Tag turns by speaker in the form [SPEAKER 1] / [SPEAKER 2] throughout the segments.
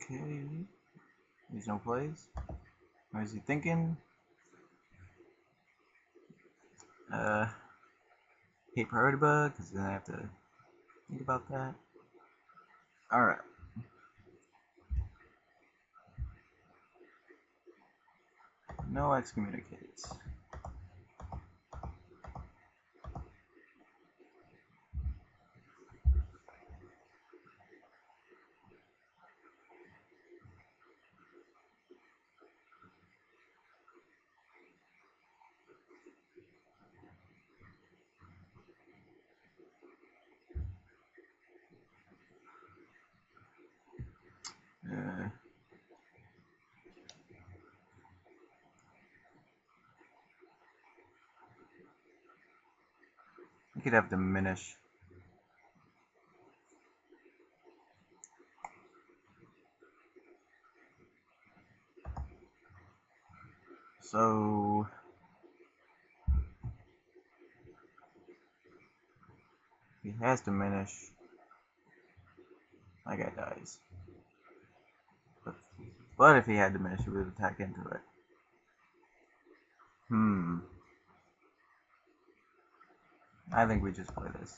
[SPEAKER 1] Okay. There's no plays. What is he thinking? Hate priority bug, because then I have to think about that. Alright. No excommunicates. I could have diminish. So he has diminish. My guy dies. But if he had diminish, he would attack into it. I think we just play this.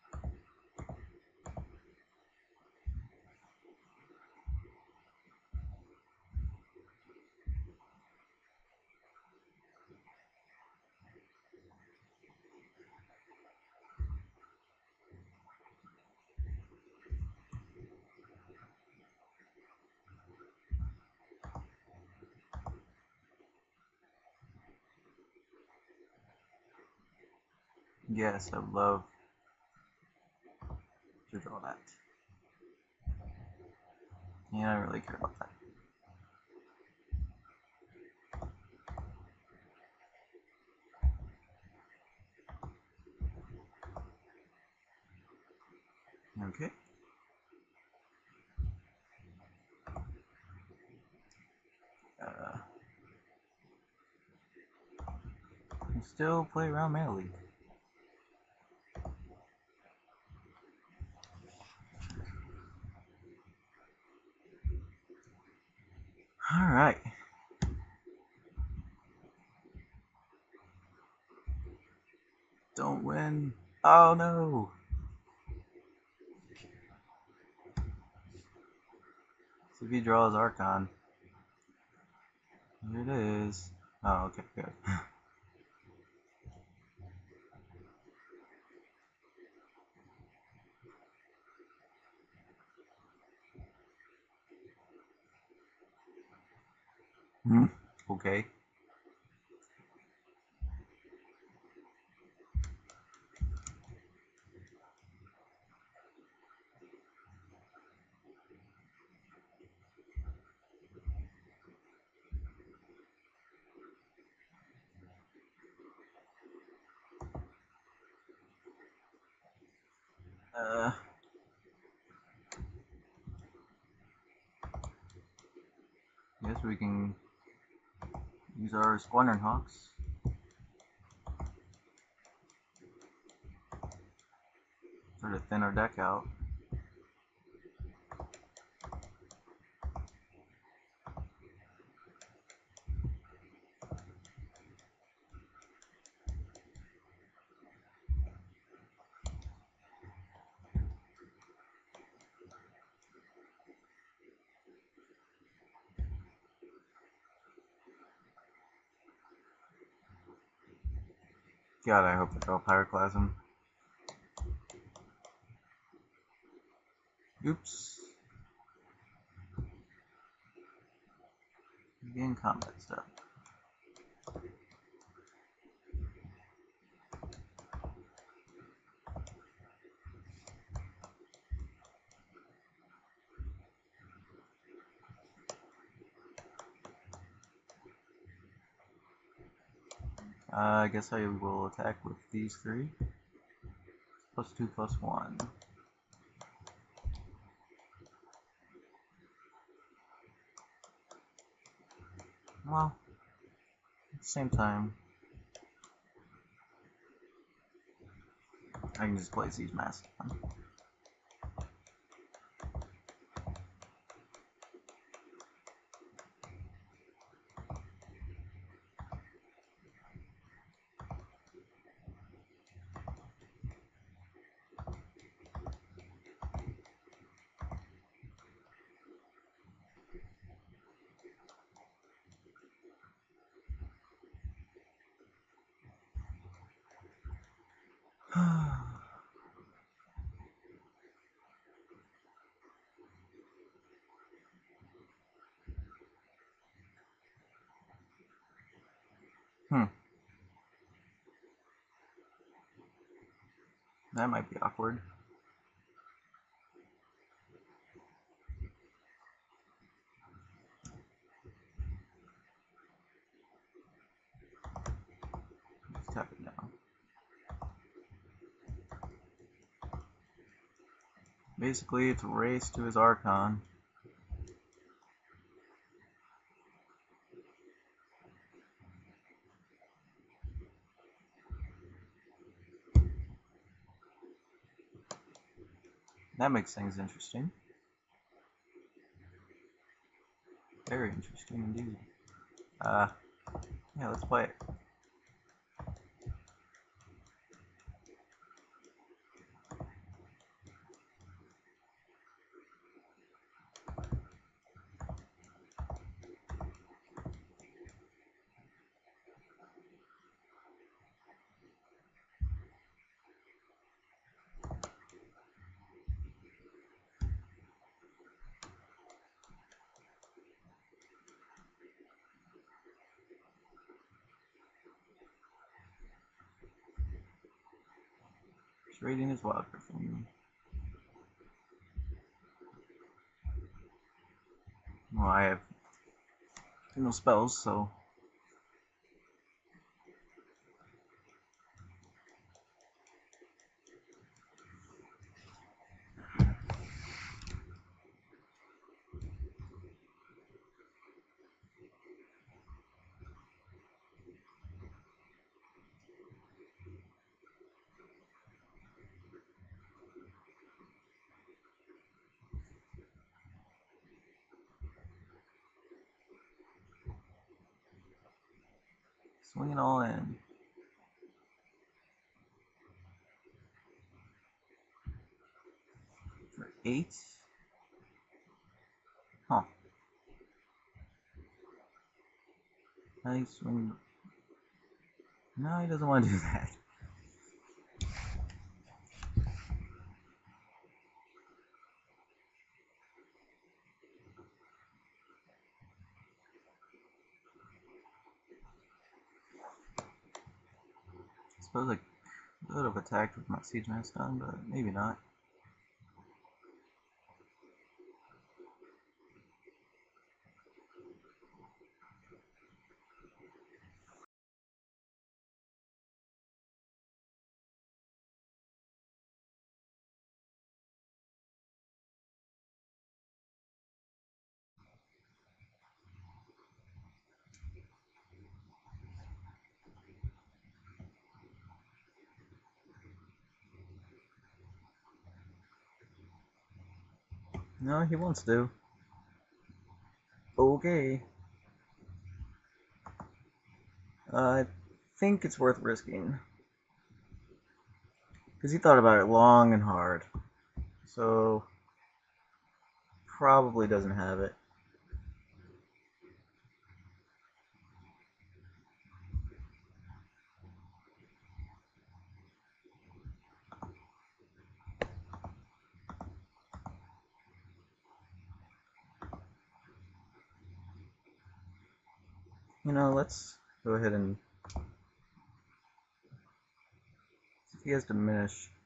[SPEAKER 1] Yes, I would love to draw that. Yeah, I don't really care about that. Okay. Still play around Mana League. Alright. Don't win. Oh no. So if he draws Archon. Here it is. Oh, okay, good. Okay. Guess we can use our Squadron Hawks. Sort of thin our deck out. God, I hope they draw Pyroclasm. Oops. Again, combat stuff. I guess I will attack with these three. +2, +1. Well, at the same time, I can just place these Mastodon. Hmm. That might be awkward. Just tap it down. Basically, it's a race to his Archon. That makes things interesting. Very interesting indeed. Yeah, let's play it. Trading is wild for me. Well, I have no spells, so swinging all in. For 8? Huh. Nice swing. No, he doesn't want to do that. I suppose I could have attacked with my Siege Mask on, but maybe not. No, he wants to. Okay. I think it's worth risking. Because he thought about it long and hard. So, probably doesn't have it. You know, let's go ahead and see if he has Diminish.